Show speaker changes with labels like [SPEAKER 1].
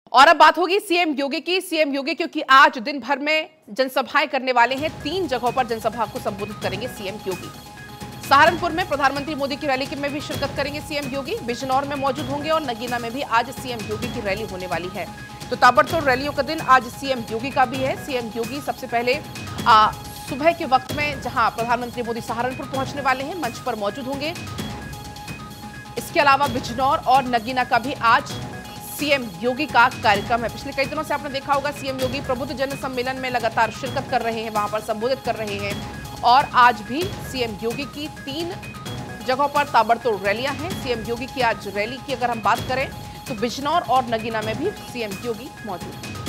[SPEAKER 1] और अब बात होगी सीएम योगी की। सीएम योगी क्योंकि आज दिन भर में जनसभाएं करने वाले हैं। 3 जगहों पर जनसभा को संबोधित करेंगे सीएम योगी। सहारनपुर में प्रधानमंत्री मोदी की रैली में भी शिरकत करेंगे सीएम योगी। बिजनौर में मौजूद होंगे और नगीना में भी आज सीएम योगी की रैली होने वाली है। तो ताबड़तोड़ रैलियों का दिन आज सीएम योगी का भी है। सीएम योगी सबसे पहले सुबह के वक्त में जहां प्रधानमंत्री मोदी सहारनपुर पहुंचने वाले हैं, मंच पर मौजूद होंगे। इसके अलावा बिजनौर और नगीना का भी आज सीएम योगी का कार्यक्रम है। पिछले कई दिनों से आपने देखा होगा सीएम योगी प्रबुद्ध जन सम्मेलन में लगातार शिरकत कर रहे हैं, वहां पर संबोधित कर रहे हैं और आज भी सीएम योगी की 3 जगहों पर ताबड़तोड़ रैलियां हैं। सीएम योगी की आज रैली की अगर हम बात करें तो बिजनौर और नगीना में भी सीएम योगी मौजूद हैं।